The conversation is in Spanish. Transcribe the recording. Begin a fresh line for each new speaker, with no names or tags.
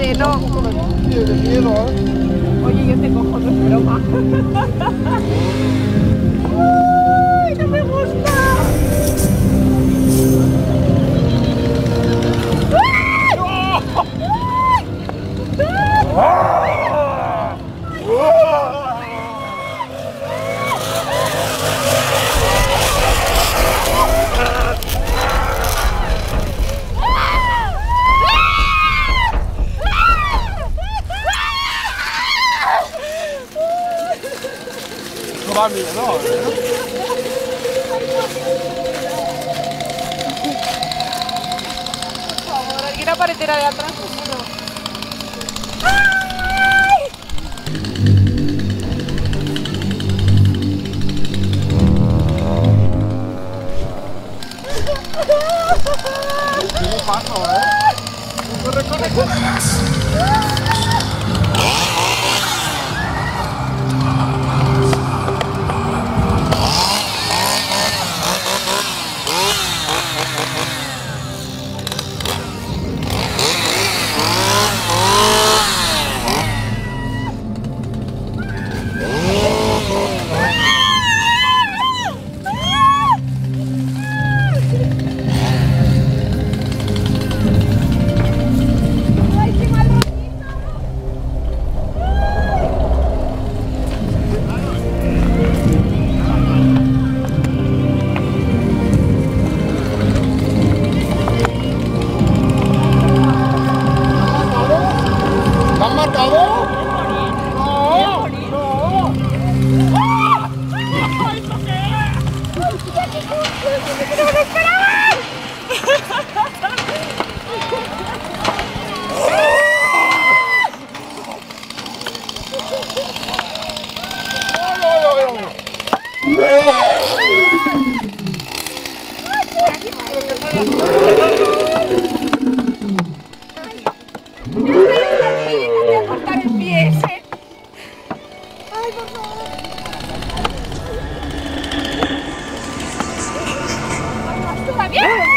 no.
De miedo, ¿eh?
Oye, yo te cojo, no es broma. ¡Uy, no me gusta!
No va miedo, ¿no?
Por favor, alguien aparecerá de atrás, seguro.
No paso, ¿eh? Corre, corre, corre. ¿La han matado? No, no.
Voy a cortar el pie ese. Ay, por favor. ¿Vas todavía?